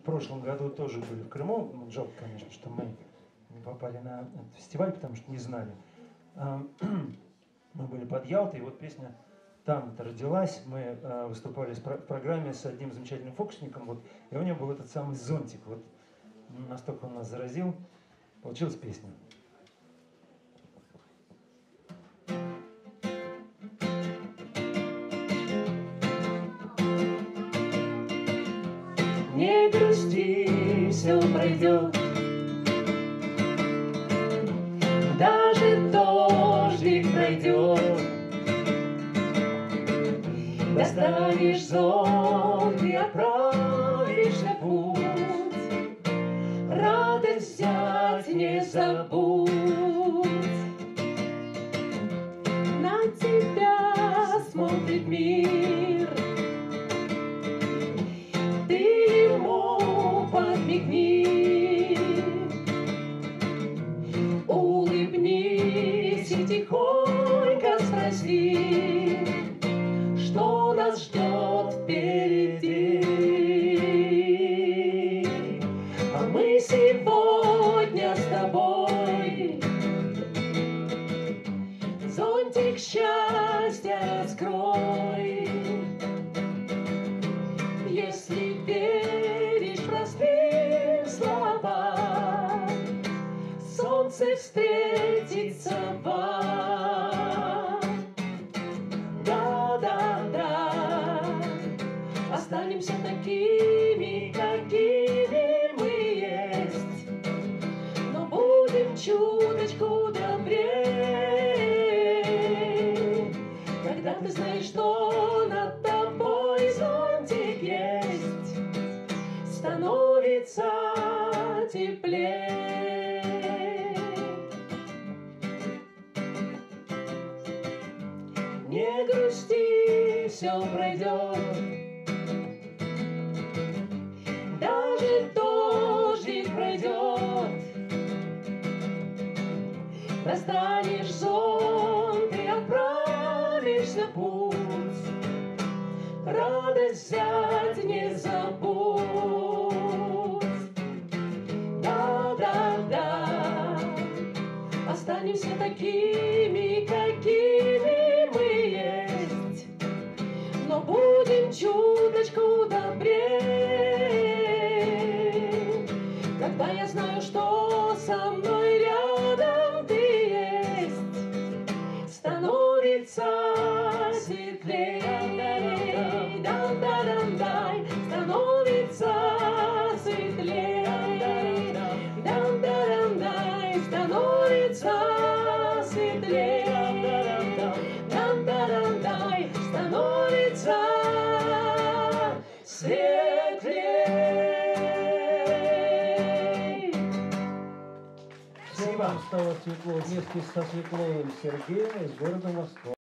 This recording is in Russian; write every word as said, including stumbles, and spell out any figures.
прошлом году тоже были в Крыму. Ну, жалко, конечно, что мы не попали на этот фестиваль, потому что не знали. Мы были под Ялтой, и вот песня там это родилась. Мы выступали в программе с одним замечательным фокусником, вот, и у него был этот самый зонтик. Вот настолько он нас заразил. Получилась песня. Не грусти, все пройдет. Даже дождик пройдет. Достанешь зонт и отправишься в путь. Радость взять не забудь. На тебя смотрит мир. Подмигни, улыбнись и тихонько спроси, что нас ждет впереди. А мы сегодня с тобой зонтик счастья раскрой. Если веришь простым словам, солнце встретится вам. Да-да-да, останемся такими, какими мы есть, но будем чуточку добрее, когда ты знаешь, что над тобой зонтик есть, становится теплее. Не грусти, все пройдет. Даже дождик пройдет. Достанешь зонт и отправишься в путь. Радость взять не забудь. Да-да-да, останемся такими, какими мы есть, но будем чуточку добрее, когда я знаю, что со мной рядом ты есть, становится светлее. Дан-дан-дай, становится светлее. Дан-дан-дай, становится светлее. Дан-дан-дай, становится светлее. Всем вам стало светло вместе со Светловым Сергеем из города Москвы.